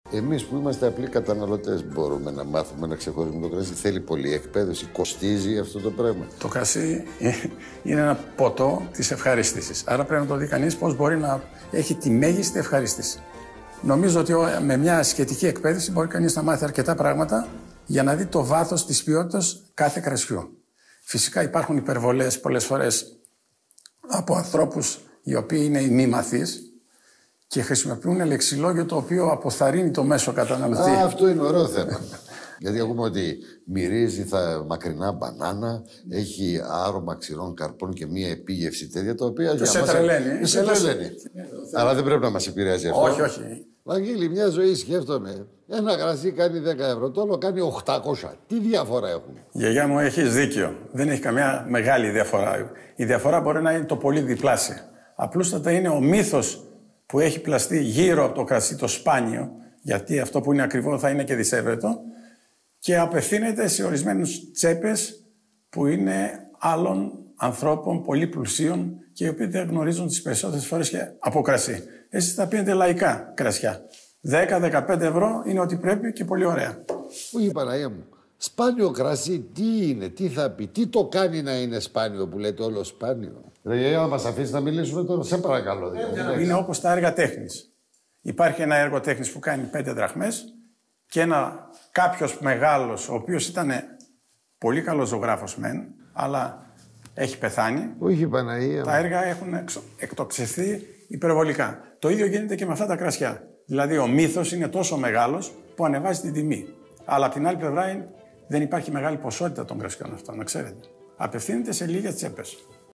Εμείς που είμαστε απλοί καταναλωτές μπορούμε να μάθουμε να ξεχωρίζουμε το κρασί. Θέλει πολλή εκπαίδευση, κοστίζει αυτό το πράγμα. Το κρασί είναι ένα ποτό της ευχαρίστησης. Άρα πρέπει να το δει κανείς πώς μπορεί να έχει τη μέγιστη ευχαρίστηση. Νομίζω ότι με μια σχετική εκπαίδευση μπορεί κανείς να μάθει αρκετά πράγματα για να δει το βάθος της ποιότητας κάθε κρασιού. Φυσικά υπάρχουν υπερβολές πολλές φορές από ανθρώπους οι οποίοι είναι οι μη μαθείς και χρησιμοποιούν λεξιλόγιο το οποίο αποθαρρύνει το μέσο καταναλωτή. Αυτό είναι ωραίο θέμα. Γιατί ακούμε ότι μυρίζει μακρινά μπανάνα, έχει άρωμα ξηρών καρπών και μία επίγευση τέτοια, τα οποία σε τρελαίνει. Σε τρελαίνει. Αλλά δεν πρέπει να μας επηρεάζει αυτό. Όχι, όχι. Βαγγέλη, μια ζωή σκέφτομαι. Ένα κρασί κάνει 10 ευρώ, το άλλο κάνει 800. Τι διαφορά έχουν? Γιαγιά μου, έχεις δίκιο. Δεν έχει καμιά μεγάλη διαφορά. Η διαφορά μπορεί να είναι το πολύ διπλάσια. Απλούστατα είναι ο μύθος που έχει πλαστεί γύρω από το κρασί το σπάνιο, γιατί αυτό που είναι ακριβό θα είναι και δισεύρετο, και απευθύνεται σε ορισμένους τσέπες που είναι άλλων ανθρώπων πολύ πλουσίων και οι οποίοι δεν γνωρίζουν τις περισσότερες φορές και από κρασί. Εσείς θα πίνετε λαϊκά κρασιά. 10-15 ευρώ είναι ό,τι πρέπει και πολύ ωραία. Όχι, Παναγία μου. Σπάνιο κρασί τι είναι, τι θα πει, τι το κάνει να είναι σπάνιο που λέτε όλο σπάνιο? Ρε, να μας αφήσει να μιλήσουμε τώρα, σε παρακαλώ. Είναι όπως τα έργα τέχνης. Υπάρχει ένα έργο τέχνης που κάνει 5 δραχμές και κάποιος μεγάλος, ο οποίος ήταν πολύ καλός ζωγράφος μεν, αλλά έχει πεθάνει. Όχι, Παναγία. Τα έργα έχουν εκτοξευθεί υπερβολικά. Το ίδιο γίνεται και με αυτά τα κρασιά. Δηλαδή ο μύθος είναι τόσο μεγάλος που ανεβάζει την τιμή. Αλλά από την άλλη πλευρά δεν υπάρχει μεγάλη ποσότητα των κρασιών αυτών, να ξέρετε. Απευθύνεται σε λίγες τσέπες.